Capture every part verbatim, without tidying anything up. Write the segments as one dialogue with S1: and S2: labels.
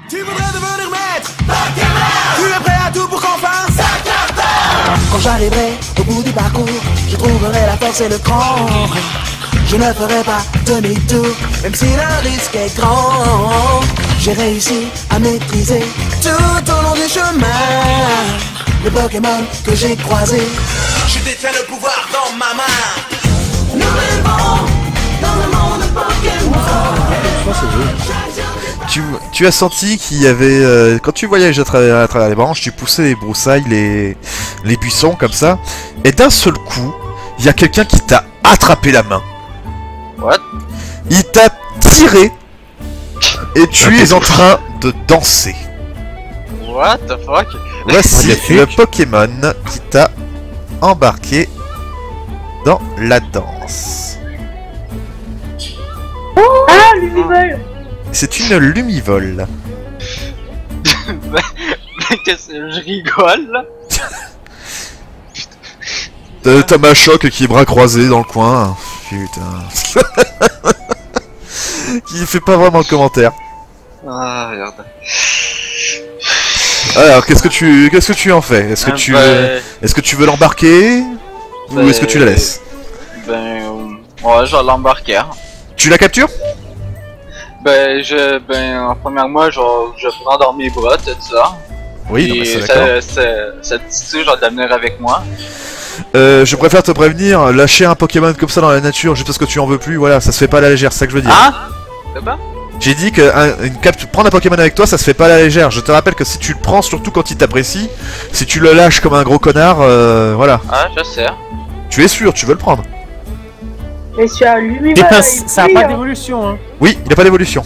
S1: Tu voudrais devenir maître Pokémon. Tu es prêt à tout pour qu'enfin ça cartonne. Quand j'arriverai au bout du parcours, je trouverai la force et le cran. Je ne ferai pas demi-tour, même si le risque est grand. J'ai réussi à maîtriser tout au long du chemin le Pokémon que j'ai croisé. Je détiens le pouvoir dans ma main. Nous vivons dans le monde Pokémon.
S2: Tu, tu as senti qu'il y avait... Euh, quand tu voyages à travers, à travers les branches, tu poussais les broussailles, les, les buissons comme ça, et d'un seul coup, il y a quelqu'un qui t'a attrapé la main.
S3: What?
S2: Il t'a tiré, et tu es en train de danser.
S3: What the fuck?
S2: Voici le Pokémon qui t'a embarqué dans la danse.
S4: Ah, Lumivol.
S2: C'est une Lumivol.
S3: Mais qu'est-ce que je rigole là?
S2: T'as t'as Machoc qui est bras croisés dans le coin. Putain. Qui fait pas vraiment de commentaire.
S3: Ah regarde.
S2: Alors qu'est-ce que tu qu'est-ce que tu en fais? Est-ce que
S3: Ah,
S2: tu
S3: bah,
S2: est-ce que tu veux l'embarquer
S3: bah,
S2: ou est-ce que tu la laisses?
S3: Ben euh, ouais, je vais l'embarquer. Hein.
S2: Tu la captures?
S3: Ben je ben en première moi je je prends dans mes bras tout ça.
S2: Oui, non, mais
S3: Et
S2: c'est d'accord.
S3: ça, ça, cette tissu je vais l'amener avec moi.
S2: Euh, je préfère te prévenir, lâcher un Pokémon comme ça dans la nature juste parce que tu en veux plus, voilà, ça se fait pas à la légère, c'est ça que je veux dire.
S3: Ah? C'est pas?
S2: J'ai dit que un, une cap prendre un Pokémon avec toi, ça se fait pas à la légère. Je te rappelle que si tu le prends, surtout quand il t'apprécie, si tu le lâches comme un gros connard, euh, voilà.
S3: Ah je sais.
S2: Tu es sûr, tu veux le prendre?
S4: Mais sur un Lumivol.
S5: Des pinces,
S4: il
S5: ça a
S4: brille,
S5: pas
S4: hein.
S5: d'évolution, hein.
S2: Oui, il a pas d'évolution.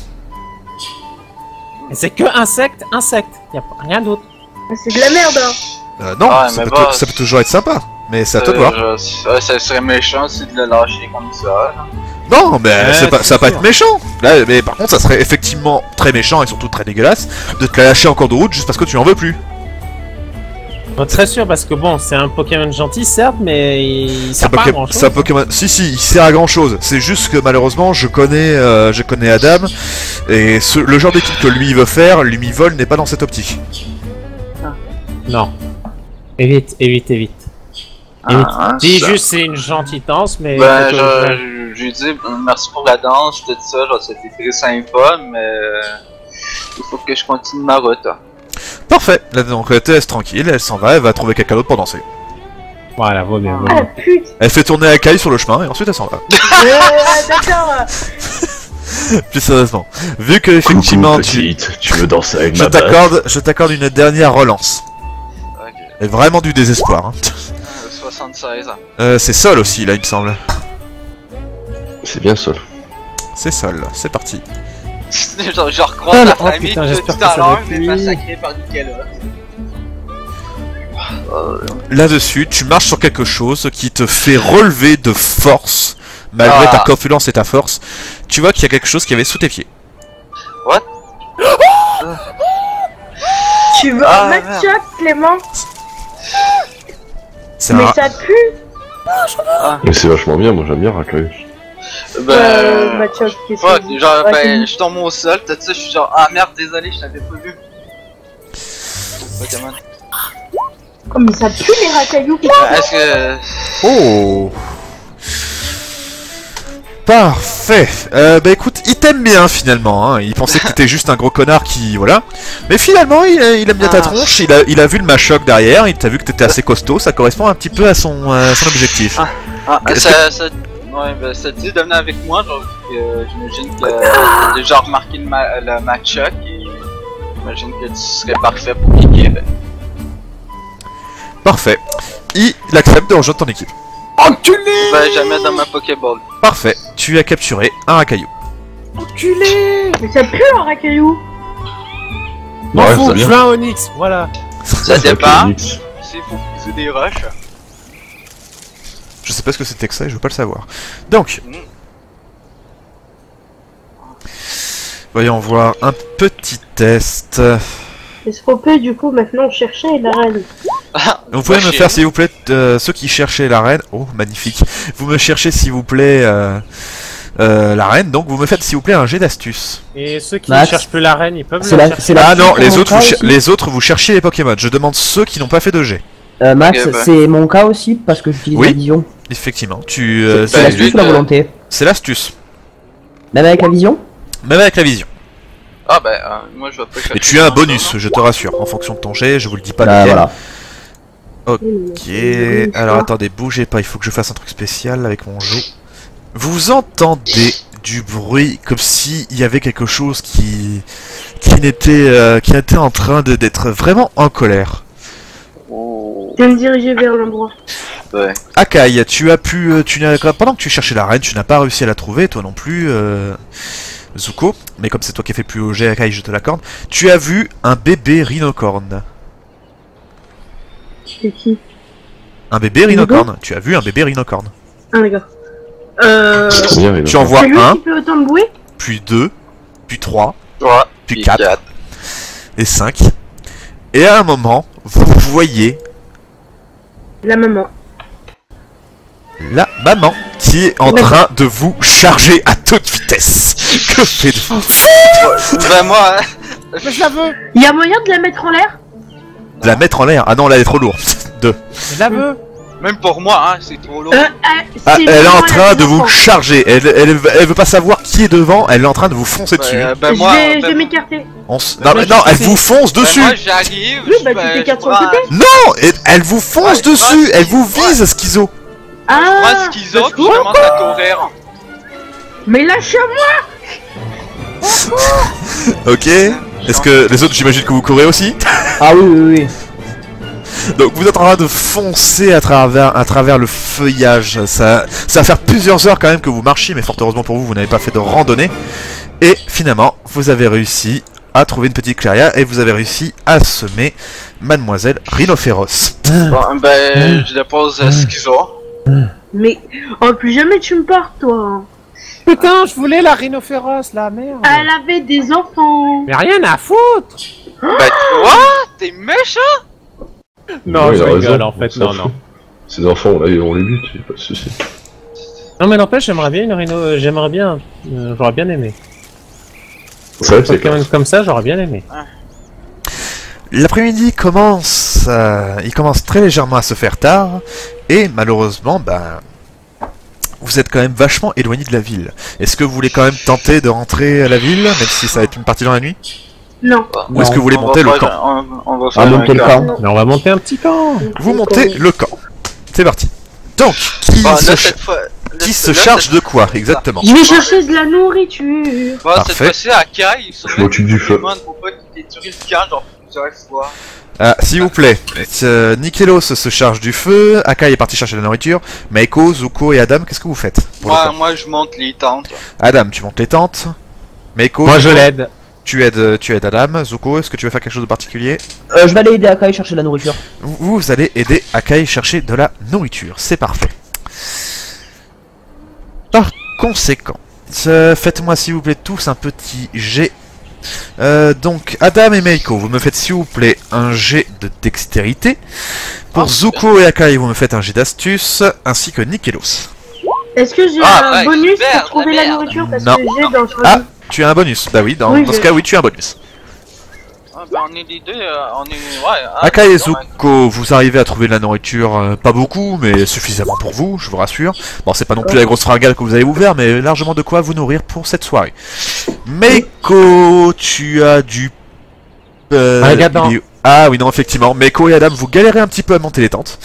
S5: Et c'est que insecte, insecte. Y a pas- rien d'autre.
S4: C'est de la merde, hein.
S2: Euh, non,
S3: Ouais,
S2: ça,
S3: mais
S2: peut
S3: bon,
S2: tou- ça peut toujours être sympa, mais c'est à toi de
S3: Euh,
S2: voir.
S3: je- ouais, ça serait méchant si de le lâcher comme ça. Là.
S2: Non, mais
S5: Ouais,
S2: c'est pas,
S5: c'est
S2: ça va pas
S5: sûr.
S2: être méchant. Là, mais par contre, ça serait effectivement très méchant et surtout très dégueulasse de te la lâcher en cours de route juste parce que tu en veux plus.
S5: Bon, très sûr, parce que bon, c'est un Pokémon gentil, certes, mais il
S2: C'est
S5: sert
S2: un,
S5: pas à
S2: Poké-
S5: grand chose.
S2: c'est un Pokémon. Si, si, il sert à grand chose. C'est juste que malheureusement, je connais, euh, je connais Adam et ce- le genre d'équipe que lui il veut faire, Lumivol n'est pas dans cette optique.
S5: Non. Évite, évite, évite. Évite.
S3: Ah,
S5: Dis
S3: ça.
S5: juste c'est une gentille danse, mais...
S3: Ben,
S5: faut que-
S3: je, je, je lui dis euh, merci pour la danse, tout ça, genre c'était très sympa, mais euh, il faut que je continue ma route. Hein.
S2: Parfait. Là, donc, elle te laisse tranquille, elle s'en va, elle va trouver quelqu'un d'autre pour danser.
S5: Voilà, vaut bien, vaut
S4: Ah,
S5: bien.
S4: putain.
S2: Elle fait tourner la caille sur le chemin et ensuite elle s'en va.
S4: Euh, d'accord.
S2: Plus sérieusement, vu que effectivement
S6: Coucou,
S2: tu,
S6: petite, tu veux danser avec
S2: je
S6: ma batte?
S2: t'accorde, je t'accorde une dernière relance.
S3: Ok.
S2: Et vraiment du désespoir. Hein.
S3: Euh, soixante-seize.
S2: Euh, c'est Sol aussi là, il me semble.
S6: C'est bien Sol.
S2: C'est Sol. C'est parti.
S3: genre, je recroise
S5: Ah,
S3: la
S5: oh,
S3: famille
S5: putain,
S3: tout,
S5: j'espère
S3: tout
S5: que
S3: à
S5: ça
S3: l'heure,
S5: va
S3: mais
S5: plus.
S3: massacré par Nicolas.
S2: Là-dessus, tu marches sur quelque chose qui te fait relever de force, malgré
S3: Ah.
S2: ta corpulence et ta force. Tu vois qu'il y a quelque chose qui avait sous tes pieds.
S4: Tu veux
S3: Ah,
S4: un
S3: merde.
S4: match-up, Clément?
S2: C'est
S4: Mais
S2: un...
S4: ça pue.
S6: Mais c'est vachement bien, moi j'aime bien Racaille.
S3: Ben.
S4: Euh, match-up, qu'est-ce
S3: fuck,
S4: que
S3: genre,
S4: Ouais,
S3: ben, je tombe au sol, tout ça, je suis genre, ah merde, désolé, je t'avais pas vu. Pokémon.
S4: Oh, mais ça pue les racailloux.
S3: Euh, Est-ce que.
S2: Oh. Parfait. Euh, bah écoute, il t'aime bien finalement. Hein. Il pensait que t'étais juste un gros connard qui, voilà. Mais finalement, il, il aime bien ta
S3: Ah.
S2: tronche. Il a, il a vu le Machoc derrière. Il t'a vu que t'étais assez costaud. Ça correspond un petit peu à son, euh, son objectif.
S3: Ah. Ah,
S2: Est-ce
S3: ça, ça, ouais, ben, ça te dit de venir avec moi, genre, euh, j'imagine que euh, t'as déjà remarqué le, ma le match-up et j'imagine que tu serais parfait pour l'équipe.
S2: Parfait. Il accepte de rejoindre ton équipe.
S3: Ben, jamais dans ma Pokéball.
S2: Parfait. Tu as capturé un racaillou.
S5: Enculé.
S4: Mais ça pue un racaillou.
S5: M'en
S6: Ouais,
S5: fous,
S6: c'est bien.
S5: je veux un Onyx, voilà.
S3: Ça dépend.
S6: Phoenix.
S3: S'il faut briser des roches.
S2: Je sais pas ce que c'était que ça et je veux pas le savoir. Donc.
S3: Mm.
S2: Voyons voir un petit test.
S4: Escopé, du coup, maintenant chercher la reine.
S2: Vous pouvez
S3: Bah,
S2: me
S3: chez
S2: faire
S3: nous.
S2: s'il vous plaît, euh, ceux qui cherchaient la reine. Oh, magnifique. Vous me cherchez s'il vous plaît euh, euh, la reine, donc vous me faites s'il vous plaît un jet d'astuce.
S5: Et ceux qui
S7: Max.
S5: ne cherchent plus la reine, ils peuvent
S7: C'est
S5: la
S7: la,
S5: chercher.
S7: c'est la
S2: Ah non,
S7: fille
S2: les
S7: pour
S2: autres,
S7: mon
S2: vous
S7: cas
S2: cher-
S7: aussi.
S2: les autres vous cherchez les Pokémon. Je demande ceux qui n'ont pas fait de jet.
S7: Euh, Max,
S3: Ok, bah.
S7: c'est mon cas aussi parce que j'utilise
S2: Oui.
S7: la vision.
S2: Effectivement, tu, euh,
S7: C'est
S3: bah,
S2: c'est
S7: l'astuce
S3: lui,
S7: ou la
S3: euh,
S7: volonté?
S2: c'est l'astuce.
S7: Même avec la vision?
S2: Même avec la vision.
S3: Ah bah, euh, moi je vais pas chercher.
S2: Et tu as un
S3: grand-chose,
S2: bonus,
S3: hein.
S2: je te rassure, en fonction de ton jet, je vous le dis pas
S7: Bah
S2: lequel.
S7: voilà.
S2: Ok, alors attendez, bougez pas, il faut que je fasse un truc spécial avec mon jeu. Vous entendez du bruit comme si il y avait quelque chose qui qui n'était euh, qui était en train de d'être vraiment en colère.
S3: Oh.
S4: Je vais me diriger vers l'endroit.
S3: Ouais.
S2: Akai, tu as pu euh, tu n'as pendant que tu cherchais la reine, tu n'as pas réussi à la trouver, toi non plus, euh, Zuko. Mais comme c'est toi qui as fait le plus haut jet, Akai, je te l'accorde. Tu as vu un bébé rhinocorne.
S4: C'est qui?
S2: Un bébé rhinocorne. Tu as vu un bébé rhinocorne.
S4: Ah d'accord. Euh...
S6: C'est trop bien, il
S2: Tu en vois
S4: C'est lui
S2: un,
S4: qui fait autant de bruit?
S2: puis deux, puis trois,
S3: trois,
S2: puis
S3: puis
S2: quatre.
S3: quatre.
S2: et cinq. Et à un moment, vous voyez
S4: La maman.
S2: la maman qui est en
S4: Mais-
S2: train de vous charger à toute vitesse. Que faites-vous?
S3: Bah moi, hein.
S5: Mais je la veux.
S4: Il y a moyen de la mettre en l'air?
S2: De la mettre en l'air? Ah non, là elle est trop lourde. Deux.
S5: Je la veux.
S3: Même pour moi, hein, c'est trop lourd.
S4: Euh, euh,
S2: Ah,
S4: si
S2: elle est
S4: maman,
S2: en
S4: a
S2: train
S4: des
S2: de vous
S4: enfants.
S2: charger. Elle, elle, elle veut pas savoir qui est devant. Elle est en train de vous foncer
S3: Bah,
S2: dessus.
S3: euh, bah
S4: Je
S3: moi,
S4: vais, je
S3: bah,
S4: vais m'écarter.
S2: On s-
S5: Bah,
S2: non, mais
S5: moi,
S2: non,
S5: je
S2: elle
S5: sais.
S2: vous fonce
S3: bah,
S2: dessus.
S3: moi j'arrive.
S4: Oui,
S3: je-
S4: bah, tu t'écartes
S3: je
S4: sur le
S3: prends-
S4: côté.
S2: Non, et- elle vous fonce
S3: Ouais,
S2: dessus.
S3: moi,
S2: Elle vous
S3: ouais.
S2: vise, Schizo.
S4: Ah,
S3: Moi, schizo,
S4: bah,
S3: puis je commence à courir.
S4: mais lâche-moi.
S2: Ok. Est-ce que les autres, j'imagine que vous courez aussi?
S7: Ah oui, oui, oui.
S2: Donc vous êtes en train de foncer à travers, à travers le feuillage. Ça, ça va faire plusieurs heures quand même que vous marchiez, mais fort heureusement pour vous, vous n'avez pas fait de randonnée. Et finalement, vous avez réussi à trouver une petite clairière et vous avez réussi à semer Mademoiselle Rhinophéros.
S3: Bon, ben, je dépose euh, schizo.
S4: Mais, oh, plus jamais tu me parles, toi.
S5: Putain, je voulais la rhinophéros, la merde.
S4: Elle avait des enfants.
S5: Mais rien à foutre.
S3: Bah, toi, t'es méchant.
S5: Non,
S6: Ouais,
S5: je
S6: il a
S5: rigole
S6: raison,
S5: en fait,
S6: on s'en
S5: non,
S6: fout.
S5: non.
S6: Ces enfants, on, les- on les bute, y a pas de soucis.
S5: Non mais n'empêche, j'aimerais bien une rhino, euh, j'aimerais bien, euh, j'aurais bien aimé.
S6: C'est vrai que c'est
S5: Pokémon
S6: classe.
S5: comme ça, j'aurais bien aimé.
S2: L'après-midi commence, euh, il commence très légèrement à se faire tard, et malheureusement, ben, vous êtes quand même vachement éloigné de la ville. Est-ce que vous voulez quand même tenter de rentrer à la ville, même si ça va être une partie dans la nuit?
S4: Non.
S2: Ou est-ce que vous voulez
S3: On va
S2: monter le
S3: faire-
S2: camp?
S3: On, on va faire
S7: Ah,
S3: un
S7: monter le
S3: camp.
S7: camp.
S5: Mais on va monter un petit camp.
S2: Vous montez le camp. C'est parti. Donc, qui
S3: Bon,
S2: se,
S3: là,
S2: cha-
S3: cette fois,
S2: qui
S3: là,
S2: se
S3: là,
S2: charge
S3: cette-
S2: de quoi exactement?
S4: Je vais chercher de la nourriture.
S3: Bon, cette
S2: Parfait.
S3: fois-ci, à Kai, il se
S6: Je m'occupe du feu.
S3: demande pourquoi il détruit le camp, genre plusieurs fois.
S2: Ah, s'il vous plaît, euh, Nikelos se charge du feu, Akai est parti chercher de la nourriture, Meiko, Zuko et Adam, qu'est-ce que vous faites pour le
S3: Moi,
S2: camp?
S3: moi, je monte les tentes.
S2: Adam, tu montes les tentes. Meiko,
S5: Moi je
S2: Zuko,
S5: l'aide.
S2: tu aides, tu aides Adam. Zuko, est-ce que tu veux faire quelque chose de particulier?
S7: Euh, je vais aller aider Akai chercher de la nourriture.
S2: Vous, vous allez aider Akai chercher de la nourriture, c'est parfait. Par conséquent, euh, faites-moi s'il vous plaît tous un petit jet. Euh, donc, Adam et Meiko, vous me faites s'il vous plaît un jet de dextérité. Pour
S3: Ah,
S2: Zuko et Akai, vous me faites un jet d'astuce, ainsi que Nikelos.
S4: Est-ce que j'ai
S3: Ah,
S4: un
S3: ouais,
S4: bonus
S3: super,
S4: pour trouver
S3: la
S4: la
S3: merde.
S4: nourriture? Parce
S2: Non.
S4: que j'ai dans ce
S2: Ah, tu as un bonus. Bah oui, dans,
S4: Oui,
S2: dans ce
S4: j'ai-
S2: cas, oui, tu as un bonus.
S3: Ah, bah, on est les deux, euh, on est. Ouais. ah,
S2: Akai et
S3: non, ouais.
S2: Zuko, vous arrivez à trouver de la nourriture, euh, pas beaucoup, mais suffisamment pour vous, je vous rassure. Bon, c'est pas non plus la grosse fringale que vous allez vous faire, mais largement de quoi vous nourrir pour cette soirée. Meiko, tu as du... Euh,
S5: Un gadin.
S2: il est- Ah oui, non, effectivement. Meiko et Adam, vous galérez un petit peu à monter les tentes.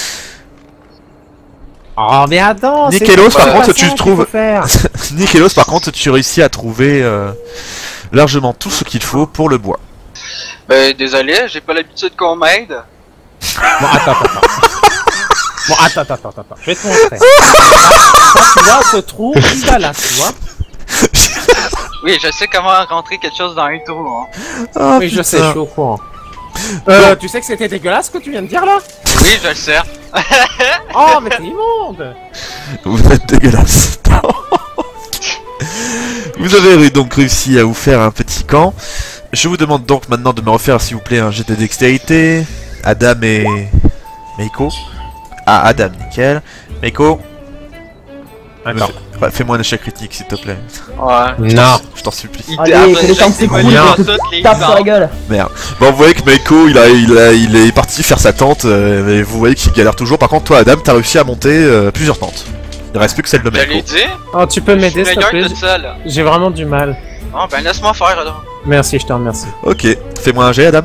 S5: Oh mais attends. c'est
S2: Nikelos,
S5: pas
S2: par
S5: ça
S2: contre, tu
S5: qu'il faut
S2: trouves...
S5: faire.
S2: Nikelos, par contre, tu réussis à trouver euh, largement tout ce qu'il faut pour le bois.
S3: Ben, désolé, j'ai pas l'habitude qu'on m'aide.
S5: Bon attends, attends, attends. Bon attends, attends, attends, attends. Je vais te montrer. Là, tu vois ce trou, il va là, tu vois.
S3: Oui, je sais comment rentrer quelque chose dans un trou. Hein.
S2: Ah,
S5: Oui, je
S2: putain.
S5: sais, je suis au courant. Euh, tu sais que c'était dégueulasse ce que tu viens de dire là?
S3: Oui, je le sais.
S5: Oh mais t'es immonde.
S2: Vous êtes dégueulasse. Vous avez donc réussi à vous faire un petit camp. Je vous demande donc maintenant de me refaire s'il vous plaît un jet de dextérité. Adam et... Meiko. Ah, Adam, nickel. Meiko.
S5: Attends.
S2: Ouais, fais-moi un échec critique s'il te plaît.
S3: Ouais.
S5: Non.
S2: Je t'en supplie.
S3: Il
S7: Allez,
S3: après,
S7: que le temps de
S3: j'ai
S7: s'écouler,
S3: démoli
S5: non.
S7: que
S3: dans toutes
S7: tu
S3: les
S7: tapes sur la
S3: barres.
S7: gueule.
S2: Merde. Bon, vous voyez que Meiko, il, a, il, a, il est parti faire sa tente, euh, mais vous voyez qu'il galère toujours. Par contre, toi, Adam, t'as réussi à monter euh, plusieurs tentes. Il reste plus que celle de
S3: J'allais
S2: Meiko.
S3: dire,
S5: Oh, tu peux
S3: je suis
S5: m'aider s'il te
S3: meilleur
S5: plaît?
S3: que ça là.
S5: J'ai vraiment du mal.
S3: Oh ben laisse-moi faire alors.
S5: Merci, je te remercie.
S2: Ok, fais-moi un jet, Adam.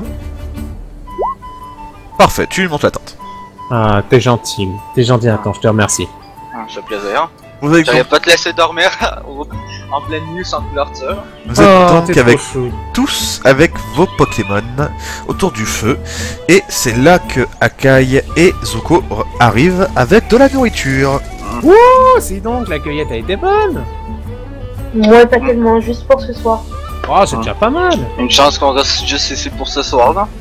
S2: Parfait, tu lui montes la tente.
S5: Ah, t'es gentil. T'es gentil, attends, je te remercie.
S3: Ah, ça fait plaisir.
S2: Vous avez,
S3: J'allais pas te laisser dormir au- en pleine nuit sans couverture.
S2: vous êtes
S5: Oh,
S2: donc
S5: t'es
S2: avec
S5: trop chou.
S2: tous avec vos Pokémon autour du feu. Et c'est là que Akai et Zuko r- arrivent avec de la nourriture.
S5: Oh, c'est donc, la cueillette a été bonne.
S4: Ouais, pas tellement, juste pour ce soir.
S5: Oh, c'est déjà pas mal.
S3: Une chance qu'on reste juste ici pour ce soir là.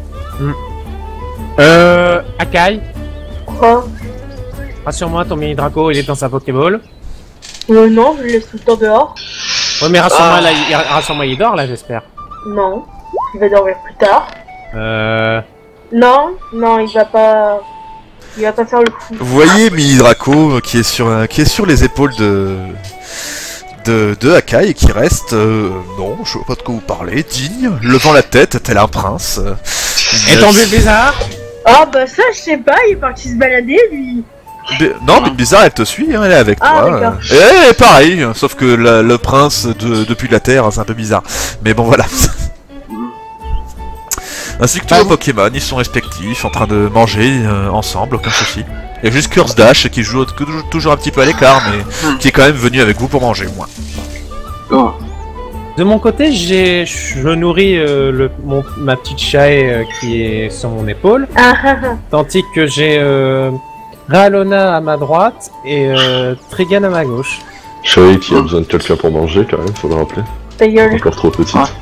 S5: Euh, Akai,
S4: Quoi?
S5: rassure-moi, ton mini Draco, il est dans sa Pokéball.
S4: Euh, non, je le laisse tout le temps dehors.
S5: Ouais, mais rassure-moi,
S3: Ah.
S5: là, il, rassure-moi, il dort, là, j'espère.
S4: Non, il va dormir plus tard.
S5: Euh...
S4: Non, non, il va pas... Il va pas faire le fou.
S2: Vous voyez Mini Draco qui est sur, un- qui est sur les épaules de, de, de Akai et qui reste, euh, non, je vois pas de quoi vous parlez, digne, levant la tête, tel un prince. euh,
S5: Et ton bizarre?
S4: Ah bah ça, je sais pas, il est parti se balader, lui.
S2: Bi- Non, mais bizarre, elle te suit, hein, elle est avec
S4: Ah,
S2: toi.
S4: d'accord.
S2: euh. Et elle est pareil, sauf que la- le prince de, depuis la Terre, c'est un peu bizarre. Mais bon, voilà. Ainsi que tous
S5: Ah,
S2: les
S5: vous-
S2: Pokémon, ils sont respectifs, en train de manger euh, ensemble, aucun souci. Il y a juste Curse Dash qui joue que- toujours un petit peu à l'écart, mais qui est quand même venu avec vous pour manger, moi.
S5: De mon côté, j'ai, je nourris euh, le, mon, ma petite chaie euh, qui est sur mon épaule,
S4: Ah ah ah.
S5: tandis que j'ai euh, Ralona à ma droite et euh, Trigan à ma gauche.
S6: Shae qui a besoin de quelqu'un pour manger quand même, faut le rappeler.
S4: Ta gueule.
S6: Encore trop petite.
S3: Ah.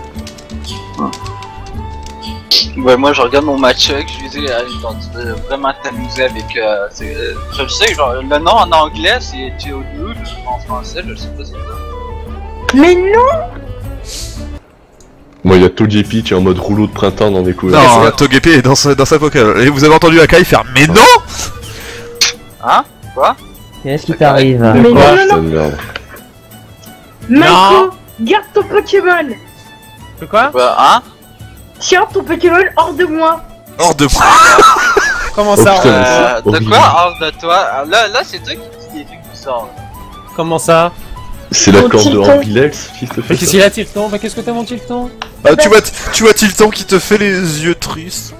S3: Ouais, moi je regarde mon match-up, je lui dis, ah, genre, tu veux vraiment t'amuser avec. Euh, c'est- euh, je le sais, genre, le nom en anglais c'est Geodude, en français je sais pas c'est quoi.
S4: Mais non.
S6: Moi, il y a Togepi qui est en mode rouleau de printemps dans des couverts.
S2: Non, Togepi est dans sa, dans sa Pokéball. Et vous avez entendu Akai faire « Mais non !»
S3: Hein?
S7: Qu'est-ce qui t'arrive?
S4: Mais
S5: quoi,
S4: non, non,
S6: Putain
S4: non.
S6: de merde.
S4: Maiko, garde ton Pokémon.
S5: De quoi?
S3: Bah, hein?
S4: Tiens ton Pokémon hors de moi.
S2: Hors de moi.
S5: Comment
S6: Oh,
S5: ça?
S6: putain.
S3: Euh,
S6: c'est
S3: de
S6: horrible.
S3: quoi hors de toi? Ah, Là, là c'est toi qui dis des trucs bizarres. là.
S5: Comment ça?
S6: C'est la
S4: Mon
S6: corde de
S4: Tilton.
S6: Ambilex qui te
S5: Mais
S6: fait
S5: qu'est-ce
S6: ça.
S5: qu'il a, Tilton? Mais qu'est-ce que t'as, mon Tilton?
S2: Ah, tu vois, tu vois Tilton qui te fait les yeux tristes.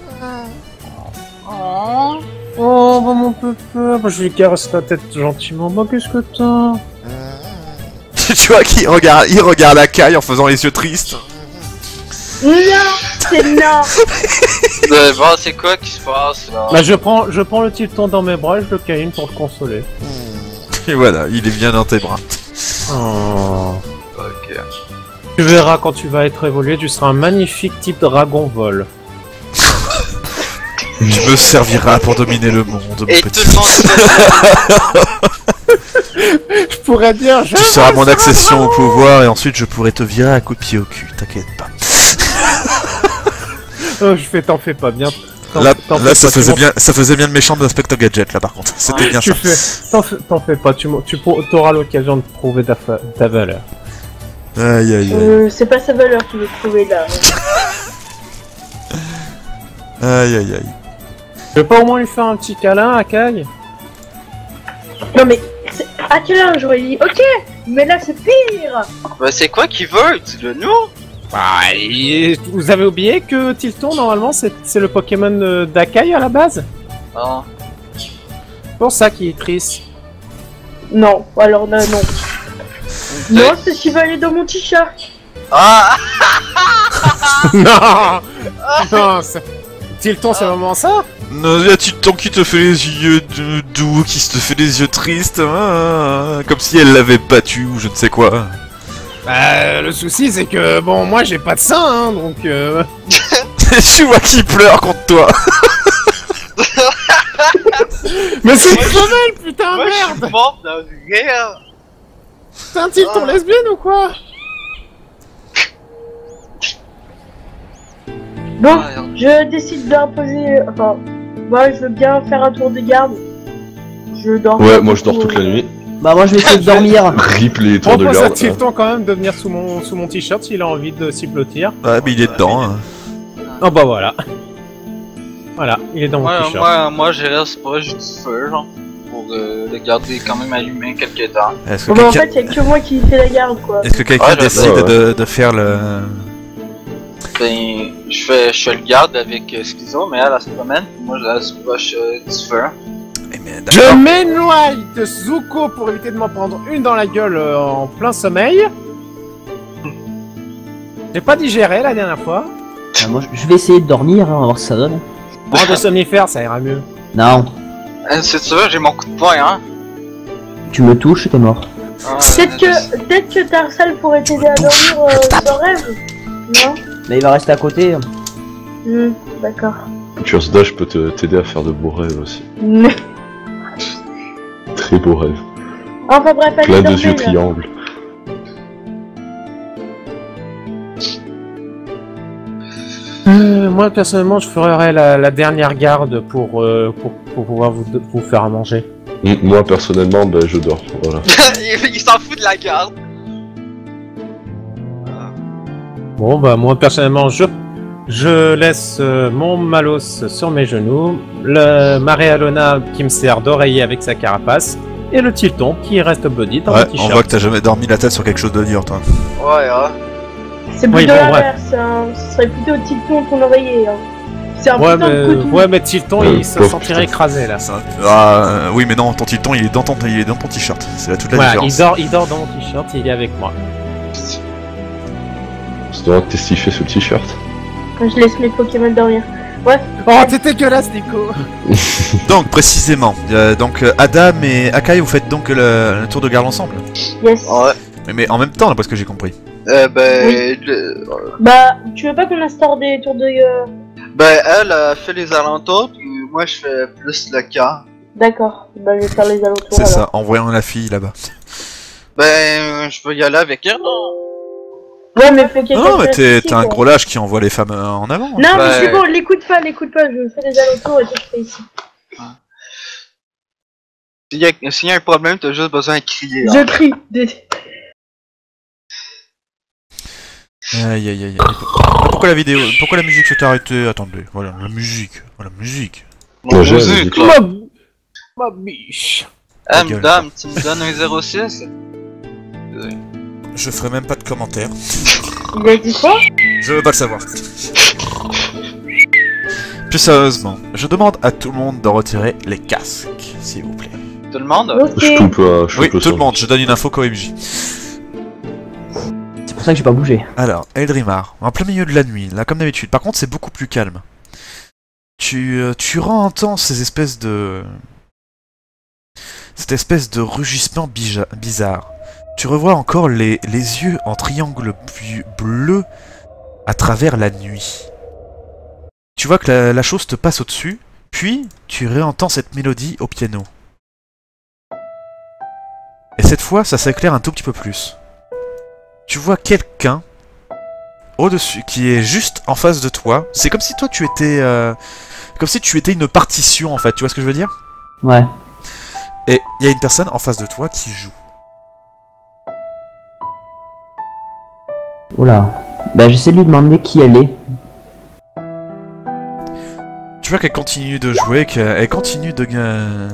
S5: Oh, bah mon pépé, bah, je lui caresse la tête gentiment. Bah, qu'est-ce que t'as?
S2: Tu vois qu'il regarde, il regarde Akai en faisant les yeux tristes.
S4: Non, c'est non.
S3: Euh, bon, c'est quoi qui se passe là?
S5: Bah, je prends, je prends le Tilton dans mes bras et je le câline pour le consoler.
S2: Et voilà, il est bien dans tes bras.
S5: Oh.
S3: Ok.
S5: Tu verras quand tu vas être évolué, tu seras un magnifique type dragon vol.
S2: Tu me serviras pour dominer le monde, mon
S3: Et tout
S2: petit.
S3: le monde
S5: Je pourrais dire, je...
S2: Tu seras mon accession au pouvoir et ensuite je pourrai te virer à coup de pied au cul, t'inquiète pas.
S5: Oh, je fais, t'en fais pas bien. T'en-
S2: Là,
S5: t'en
S2: là
S5: fais
S2: ça
S5: pas, tu
S2: faisait
S5: m'en-
S2: bien, ça faisait bien le méchant de Inspector Gadget là par contre. C'était bien
S5: Tu
S2: ça.
S5: fais, t'en fais, t'en fais pas, tu, m'en- tu pour- t'auras l'occasion de prouver ta, fa- ta valeur.
S2: Aïe aïe aïe.
S4: Euh, c'est pas sa valeur qu'il veut trouver là.
S2: Aïe aïe aïe.
S5: Je peux pas au moins lui faire un petit câlin à Kai?
S4: Non mais, c'est- à quelle heure j'aurais dit ok, mais là c'est pire.
S3: Bah, c'est quoi qui veut? Dis-le nous?
S5: Bah, et- vous avez oublié que Tilton, normalement, c'est c'est le Pokémon euh, d'Akai à la base?
S3: Ah.
S5: C'est pour ça qu'il est triste.
S4: Non, alors non, non. Non, c'est qu'il va aller dans mon t-shirt.
S3: Ah!
S5: Non. Non, c'est- Tilton, c'est vraiment ça?
S2: Non, y a Tilton qui te fait les yeux de- doux, qui te fait les yeux tristes, hein, comme si elle l'avait battu ou je ne sais quoi.
S5: Bah, le souci, c'est que, bon, moi, j'ai pas de sein, hein, donc... Euh...
S2: Tu vois qu'il pleure contre toi.
S5: Mais c'est une femelle, putain,
S3: Moi, je
S5: merde!
S3: suis mort de rire!
S5: C'est un Tilton
S3: Ah.
S5: lesbienne ou quoi?
S4: Bon,
S3: Ah, merde.
S4: je décide d'imposer. Enfin, moi je veux bien faire un tour de garde. Je dors.
S6: Ouais,
S4: pas
S6: moi je dors
S4: beaucoup,
S6: toute la
S4: euh,
S6: nuit.
S7: Bah moi je vais essayer de dormir.
S6: Rip les tours de
S5: Propose à
S6: garde.
S5: Tilton quand même de venir sous mon, sous mon t-shirt s'il a envie de s'y blottir.
S2: Ouais, mais il est dedans. Hein.
S5: Oh bah voilà. Voilà, il est dans mon
S3: Moi,
S5: t-shirt.
S3: moi, moi, je reste proche du feu, genre, pour euh, le garder quand même allumé quelques temps.
S2: Est-ce que
S4: Bon, bah, en
S2: quelqu'un
S4: fait, y'a que moi qui fais la garde, quoi.
S2: est-ce que quelqu'un
S3: Ouais, je-
S2: décide
S6: ouais, ouais.
S2: De, de faire le...
S3: Ben, je fais, je fais le garde avec euh, Schizo, mais elle, elle se promène, moi, je reste proche euh, du feu.
S2: Eh mais
S5: Je
S2: d'accord.
S5: m'éloigne de Zuko pour éviter de m'en prendre une dans la gueule euh, en plein sommeil. J'ai pas digéré la dernière fois.
S7: Bah, moi je je vais essayer de dormir, hein, on va voir ce que ça donne.
S5: Prends des somnifères, ça ira mieux.
S7: Non,
S3: Euh, c'est sûr, j'ai mon coup de poing, hein.
S7: tu me touches, t'es mort.
S3: Ah,
S4: Peut-être
S3: je-
S4: que, peut-être que Tarsal pourrait t'aider à dormir euh, sans rêve. Non?
S7: Mais il va rester à côté.
S4: Hmm, d'accord.
S6: Curse Dash peut te- t'aider à faire de beaux rêves aussi.
S4: Hmm.
S6: Très beaux rêves.
S4: Enfin bref, allez,
S6: Plein de
S4: dormez,
S6: yeux
S4: là.
S6: triangles.
S5: Euh, moi personnellement, je ferai la, la dernière garde pour, euh, pour, pour pouvoir vous, vous faire à manger.
S6: Mm, Moi personnellement, ben je dors. Voilà.
S3: il il s'en fout de la garde.
S5: Bon bah moi personnellement, je je laisse euh, mon Malos sur mes genoux, le Maréalona qui me sert d'oreiller avec sa carapace, et le Tilton qui reste body dans
S2: Ouais,
S5: mon
S2: on
S5: t-shirt.
S2: voit que t'as jamais dormi la tête sur quelque chose de dur, toi.
S3: Ouais, hein.
S4: C'est
S5: Oui,
S4: plutôt
S5: bon,
S4: l'inverse, hein. Ce serait plutôt Tilton ton oreiller, hein. C'est un
S5: Ouais
S4: putain de
S5: mais,
S4: coton.
S5: ouais mais Tilton
S6: Euh,
S5: il se
S6: pauvre
S5: sentirait
S6: putain.
S5: écrasé là.
S2: Ça- Ah, euh, oui, mais non, ton Tilton, il est dans ton, il est dans ton t-shirt. C'est là toute la
S5: Voilà,
S2: différence.
S5: il dort, il dort dans mon t-shirt, il est avec moi.
S6: C'est dommage que t'aies stiffé ce t-shirt.
S4: Je laisse mes Pokémon dormir. Bref,
S5: Oh t'es dégueulasse Nico.
S2: Donc, précisément, euh, donc euh, Adam et Akai, vous faites donc le, le tour de garde ensemble.
S4: yes.
S3: Ouais.
S2: Mais, mais en même temps, d'après ce que j'ai compris.
S3: Euh, ben,
S4: Oui.
S3: le-
S4: Bah, tu veux pas qu'on instaure des tours de... euh,
S3: ben, elle a fait les alentours, puis moi, je fais plus le camp.
S4: D'accord, bah je vais faire les alentours
S2: C'est
S4: alors.
S2: ça, en voyant la fille là-bas.
S3: Ben, je peux y aller avec elle, non?
S4: Ouais, mais faut quelqu'un
S2: Non, mais
S4: qui
S2: t'es
S4: reste
S2: t'es
S4: ici,
S2: un
S4: quoi.
S2: gros lâche qui envoie les femmes euh, en avant.
S4: Non, mais
S3: Ouais.
S4: c'est bon, l'écoute pas, l'écoute pas, je fais les alentours et toi tu fais ici.
S3: S'il y, a- s'il y a un problème, t'as juste besoin de crier.
S4: Je
S3: hein.
S4: crie. Des-
S2: Aïe aïe aïe. aïe. Ah, pourquoi la vidéo Pourquoi la musique s'est arrêtée Attendez, voilà, la musique. Voilà, la musique.
S3: Mon
S6: Ouais, j'ai-
S3: musique,
S6: j'ai-
S3: là.
S5: Ma, ma biche.
S3: Ah,
S2: Ta gueule,
S3: madame, tu me donnes un zéro six?
S2: Je ferai même pas de commentaires.
S4: Il a dit quoi?
S2: Je veux pas le savoir. Plus sérieusement, je demande à tout le monde de retirer les casques, s'il vous plaît.
S3: Tout le monde?
S4: Ok.
S6: Je coupe, euh, je
S2: Oui,
S6: coupe
S2: tout le
S6: son-
S2: monde, je donne une info qu'O M J.
S7: C'est pour ça que j'ai pas bougé.
S2: Alors, Eldrimar, en plein milieu de la nuit, là comme d'habitude. Par contre, c'est beaucoup plus calme. Tu, euh, tu entends ces espèces de... Cette espèce de rugissement bija- bizarre. Tu revois encore les, les yeux en triangle bu- bleu à travers la nuit. Tu vois que la, la chose te passe au-dessus, puis tu réentends cette mélodie au piano. Et cette fois, ça s'éclaire un tout petit peu plus. Tu vois quelqu'un au-dessus, qui est juste en face de toi. C'est comme si toi tu étais... euh, comme si tu étais une partition en fait, tu vois ce que je veux dire?
S7: Ouais.
S2: Et il y a une personne en face de toi qui joue.
S7: Oula. Bah j'essaie de lui demander qui elle est.
S2: Tu vois qu'elle continue de jouer, qu'elle continue de... euh,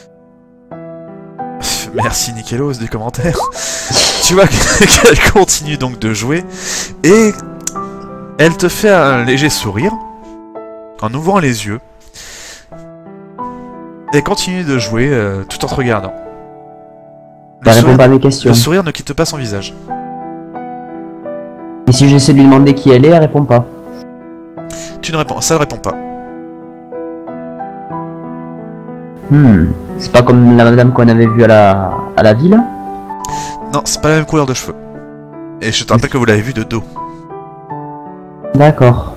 S2: Merci Nikelos des commentaires. Tu vois qu'elle continue donc de jouer, et elle te fait un léger sourire, en ouvrant les yeux. Elle continue de jouer euh, tout en te regardant. Le
S7: Bah réponds
S2: sourire,
S7: pas à mes questions.
S2: le sourire ne quitte pas son visage.
S7: Et si j'essaie de lui demander qui elle est, elle répond pas.
S2: Tu ne réponds, ça ne répond pas.
S7: Hmm. C'est pas comme la madame qu'on avait vue à la, à la ville.
S2: Non, c'est pas la même couleur de cheveux. Et je te rappelle que vous l'avez vu de dos.
S7: D'accord.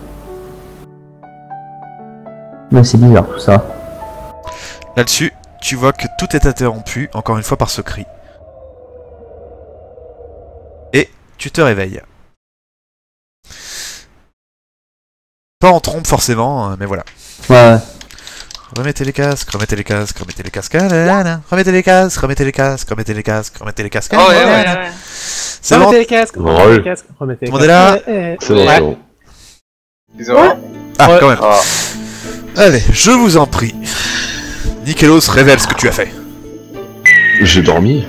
S7: Mais c'est bizarre tout ça.
S2: Là-dessus, tu vois que tout est interrompu, encore une fois, par ce cri. Et tu te réveilles. Pas en trompe forcément, mais voilà.
S7: Ouais, ouais.
S2: remettez les casques, remettez les casques, remettez les casques, nanana, remettez les casques, remettez les casques, remettez les casques, remettez les casques.
S3: Oh, ouais, ouais,
S2: nanana.
S3: ouais.
S2: C'est bon,
S5: Remettez les casques, remettez
S6: Ouais.
S5: les casques, remettez les
S2: Tout le monde
S5: casques.
S2: est là
S5: Eh, eh,
S6: C'est bon,
S3: Ouais.
S6: c'est bon.
S3: Désolé.
S2: Ah,
S5: Ouais.
S2: quand même.
S3: Ah.
S2: Allez, je vous en prie. Nikelos, révèle ce que tu as fait.
S6: J'ai dormi.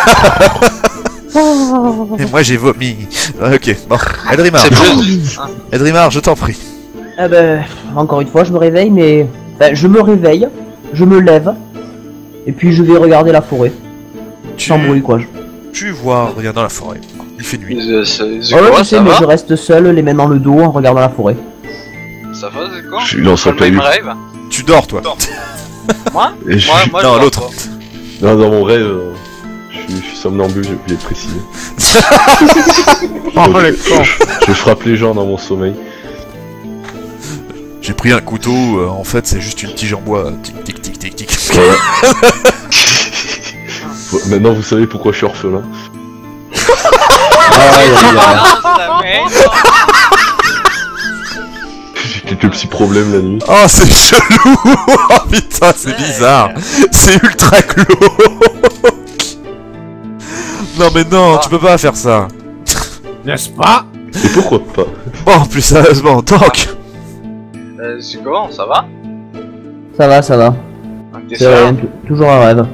S2: Et moi j'ai vomi. Ah, ok, bon. Edrimar,
S3: C'est plus.
S2: Edrimar, je t'en prie.
S7: Ah ben, encore une fois, je me réveille, mais... Ben, je me réveille, je me lève, et puis je vais regarder la forêt.
S2: Tu,
S7: Sans bruit, quoi.
S2: tu vois, regarde dans la forêt. Il fait nuit.
S3: C'est c'est- c'est
S7: Oh, ouais,
S3: quoi,
S7: je sais,
S3: ça
S7: mais
S3: va
S7: je reste seul, les mains dans le dos, en regardant la forêt.
S3: Ça va, c'est quoi?
S6: Je suis dans
S3: C'est
S6: sa
S3: le même
S6: cellule.
S3: rêve.
S2: Tu dors, toi.
S3: Moi
S6: Et je
S3: Moi,
S6: suis...
S3: moi,
S2: Non,
S3: je dors
S2: l'autre.
S3: pas.
S6: Non, dans mon rêve, euh, je suis, je suis somnambule, j'ai oublié de préciser.
S5: Oh, le con.
S6: Je frappe les gens dans mon sommeil.
S2: J'ai pris un couteau, euh, en fait c'est juste une tige en bois. Tic tic tic tic tic.
S6: Faut- Maintenant, vous savez pourquoi je suis orphelin.
S7: Ah, ouais, ouais, ouais.
S3: Ah, ça m'aide.
S6: J'ai quelques petits problèmes la nuit.
S2: Oh, c'est chelou. Oh putain, c'est bizarre. C'est ultra glauque. Non mais non, tu peux pas faire ça.
S5: N'est-ce pas?
S6: Et pourquoi pas?
S2: Bon, plus sérieusement, donc.
S3: Euh, c'est quoi, ça va?
S7: Ça va, ça va.
S3: Ok,
S7: C'est
S3: ça va.
S7: rien, t- toujours un rêve.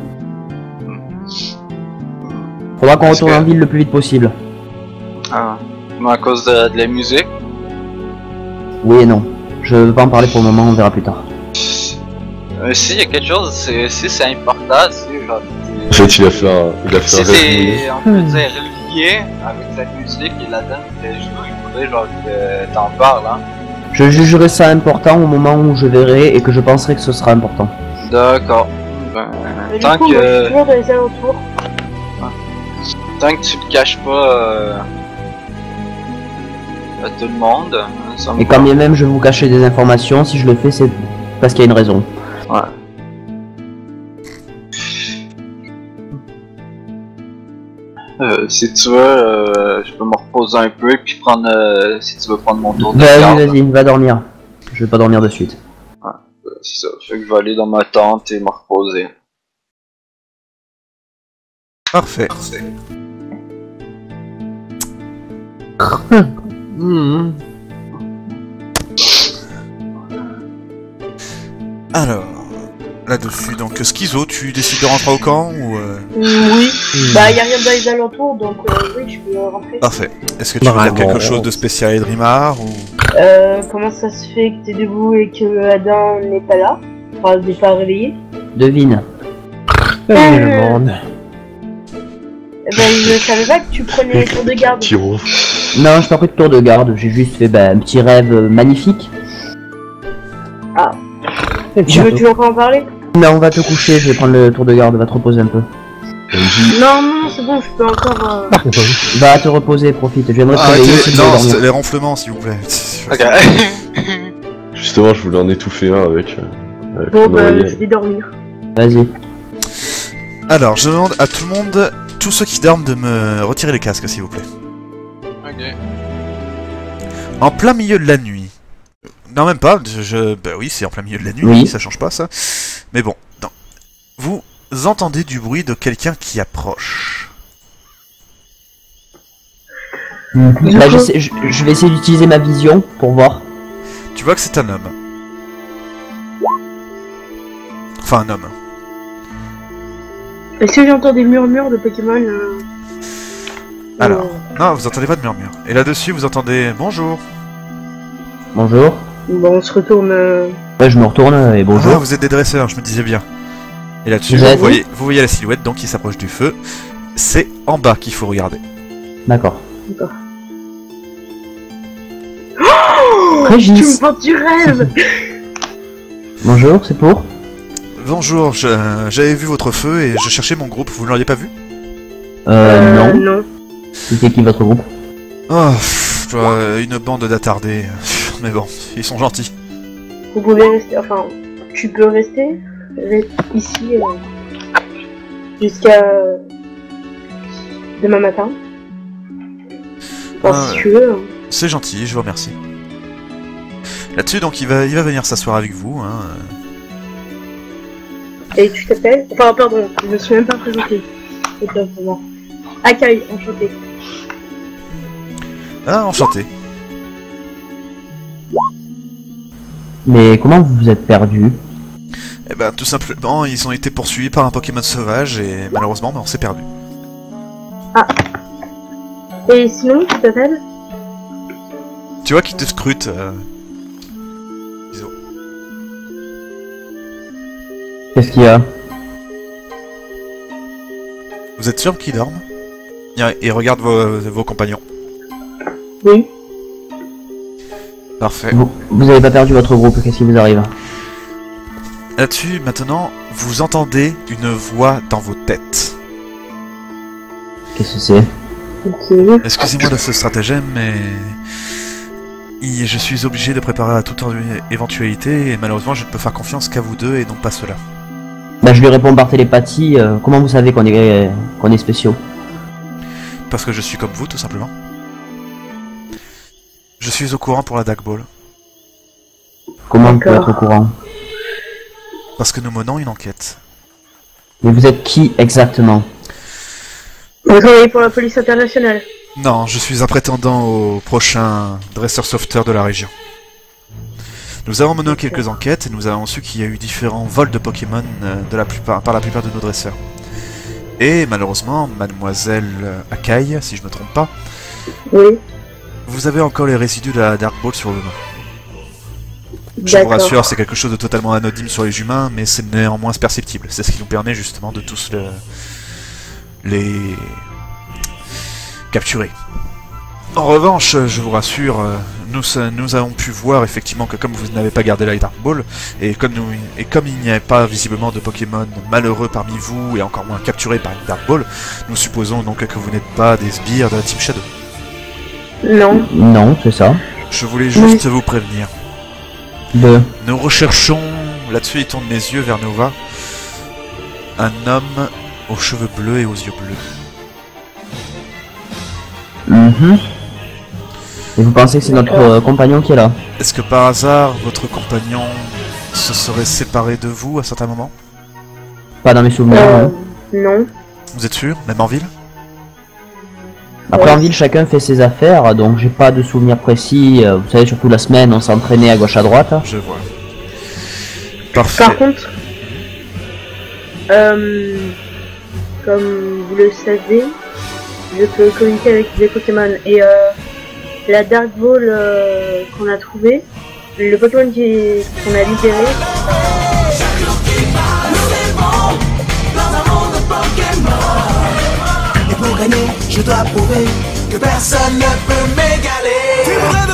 S7: Faudra qu'on
S3: Parce
S7: retourne
S3: que-
S7: en ville le plus vite possible.
S3: Ah. Mais à cause de, de la musique?
S7: Oui et non. Je veux pas en parler pour le moment, on verra plus tard.
S3: Euh, si, il y a quelque chose, c'est- si c'est important, si genre.
S6: En fait, il a fait un, il a fait
S3: Si
S6: un rêve.
S3: c'est, on peut dire, lié avec la musique et la danse que je joue, il faudrait genre que t'en parles, hein.
S7: Je jugerai ça important au moment où je verrai et que je penserai que ce sera important.
S3: D'accord. Ben,
S4: Mais
S3: tant
S4: du coup, moi, je suis
S3: que,
S4: toujours dans les alentours.
S3: tant que tu le caches pas euh, à tout le monde, ça me
S7: Et quand bien même je vais vous cacher des informations, si je le fais, c'est parce qu'il y a une raison.
S3: Ouais. Euh, si tu veux, euh, je peux me reposer un peu et puis prendre, euh, si tu veux prendre mon tour de
S7: Vas-y,
S3: garde.
S7: vas-y, va dormir. Je vais pas dormir de suite.
S3: Euh, C'est ça, fait que je vais aller dans ma tente et me reposer.
S2: Parfait.
S5: Hmm.
S2: Alors, là-dessus, donc Schizo, tu décides de rentrer au camp ou... euh,
S4: Oui. Bah, y a rien dans les alentours, donc euh, oui, je peux rentrer.
S2: Parfait. Est-ce que tu veux dire
S5: Vraiment.
S2: quelque chose de spécial à Edrimar ou...
S4: Euh, comment ça se fait que t'es debout et que Adam n'est pas là? Enfin, n'est pas réveillé?
S7: Devine.
S5: Salut le monde.
S4: Eh ben, je savais pas que tu prenais les tours de garde.
S6: Tiro.
S7: Non, je pas pris de tour de garde, j'ai juste fait bah, un petit rêve euh, magnifique.
S4: Tu veux toujours pas en parler?
S7: Mais on va te coucher, je vais prendre le tour de garde, va te reposer un peu.
S6: M J,
S4: Non, non, c'est bon, je peux encore... Euh...
S7: Va te reposer, profite, je viendrai te réveiller si
S2: Arrêtez,
S7: tu veux
S2: non,
S7: dormir.
S2: c'est les ronflements s'il vous plaît.
S3: Ok.
S6: justement, je voulais en étouffer un avec. euh, avec
S4: Bon,
S6: mon
S4: bah,
S6: oreiller.
S4: je vais dormir.
S7: Vas-y.
S2: Alors, je demande à tout le monde, tous ceux qui dorment, de me retirer les casques s'il vous plaît.
S3: Ok.
S2: En plein milieu de la nuit. Non, même pas, je... je- Bah oui, c'est en plein milieu de la nuit,
S7: Oui.
S2: ça change pas ça. Mais bon, non. Vous entendez du bruit de quelqu'un qui approche.
S7: Là, j'essaie- je, je vais essayer d'utiliser ma vision pour voir.
S2: Tu vois que c'est un homme. Enfin, un homme.
S4: Est-ce que j'entends des murmures de Pokémon euh...
S2: Alors,
S4: euh,
S2: non, vous entendez pas de murmure. Et là-dessus, vous entendez bonjour.
S7: Bonjour.
S4: Bon, on se retourne... Euh...
S7: Ouais, je me retourne et
S2: Ah,
S7: bonjour.
S2: vous êtes des dresseurs, je me disais bien. Et là-dessus,
S7: Vous
S2: vous
S7: êtes-
S2: voyez, vous voyez la silhouette donc qui s'approche du feu. C'est en bas qu'il faut regarder.
S7: D'accord.
S4: Oh,
S7: Régis.
S4: tu me vends du rêve.
S7: Bonjour, c'est pour
S2: Bonjour, je- j'avais vu votre feu et je cherchais mon groupe, vous ne l'auriez pas vu?
S7: Euh, non.
S4: non.
S7: C'était qui votre groupe?
S2: Oh, pff, je vois une bande d'attardés. Pff, Mais bon, ils sont gentils.
S4: Vous pouvez rester... Enfin, tu peux rester Reste ici euh, jusqu'à euh, demain matin. Enfin,
S2: Ah,
S4: si tu veux. hein.
S2: C'est gentil, je vous remercie. Là-dessus, donc, il va, il va venir s'asseoir avec vous. Hein.
S4: Et tu t'appelles? Enfin, pardon, je me suis même pas présenté. C'est pas vraiment. Akai, enchanté.
S2: Ah, enchanté.
S7: Mais comment vous vous êtes perdu?
S2: Eh ben, tout simplement, ils ont été poursuivis par un Pokémon sauvage et malheureusement, ben, on s'est perdu.
S4: Et sinon, tu t'appelles?
S2: Tu vois qu'ils te scrutent. Euh... Iso.
S7: Qu'est-ce qu'il y a?
S2: Vous êtes sûr qu'ils dorment? Et regarde vos, vos compagnons.
S4: Oui.
S2: Parfait.
S7: Vous, vous avez pas perdu votre groupe, qu'est-ce qui vous arrive?
S2: Là-dessus, maintenant, vous entendez une voix dans vos têtes.
S7: Qu'est-ce que c'est?
S4: Ok.
S2: Excusez-moi de ce stratagème, mais... I- Je suis obligé de préparer à toute éventualité, et malheureusement, je ne peux faire confiance qu'à vous deux, et non pas cela.
S7: Bah je lui réponds par télépathie, euh, comment vous savez qu'on est, qu'on est spéciaux?
S2: Parce que je suis comme vous, tout simplement. Je suis au courant pour la Dark Ball.
S7: Comment vous pouvez
S4: D'accord.
S7: être au courant?
S2: Parce que nous menons une enquête.
S7: Mais vous êtes qui exactement?
S4: Vous travaillez pour la police internationale.
S2: Non, je suis un prétendant au prochain dresseur sauveteur de la région. Nous avons mené quelques enquêtes et nous avons su qu'il y a eu différents vols de Pokémon euh, de la plupart, par la plupart de nos dresseurs. Et malheureusement, mademoiselle Akai, si je me trompe pas,
S4: Oui.
S2: vous avez encore les résidus de la Dark Ball sur le nom. Je vous
S4: D'accord.
S2: rassure, c'est quelque chose de totalement anodine sur les humains, mais c'est néanmoins perceptible. C'est ce qui nous permet justement de tous le... les capturer. En revanche, je vous rassure, euh, nous, nous avons pu voir effectivement que comme vous n'avez pas gardé la Dark Ball, et comme, nous, et comme il n'y a pas visiblement de Pokémon malheureux parmi vous, et encore moins capturés par une Dark Ball, nous supposons donc que vous n'êtes pas des sbires de la Team Shadow.
S4: Non.
S7: Non, c'est ça.
S2: Je voulais juste vous prévenir.
S7: De...
S2: Nous recherchons, là-dessus il tourne les yeux vers Nova, un homme aux cheveux bleus et aux yeux bleus.
S7: Mhm. Et vous pensez que c'est notre euh, compagnon qui est là?
S2: Est-ce que par hasard, votre compagnon se serait séparé de vous à certains moments?
S7: Pas dans mes souvenirs.
S4: Euh,
S7: hein.
S4: non.
S2: Vous êtes sûr? Même en ville?
S7: Après en ville, chacun fait ses affaires, donc j'ai pas de souvenirs précis. Euh, vous savez, surtout la semaine, on s'entraînait à gauche à droite.
S2: Je vois. Parfait.
S4: Par contre, euh, comme vous le savez, je peux communiquer avec des Pokémon. Et euh, la Dark Ball euh, qu'on a trouvé, le Pokémon qui- qu'on a libéré,
S1: Et pour gagner, je dois prouver que personne ne peut m'égaler. Tu pourrais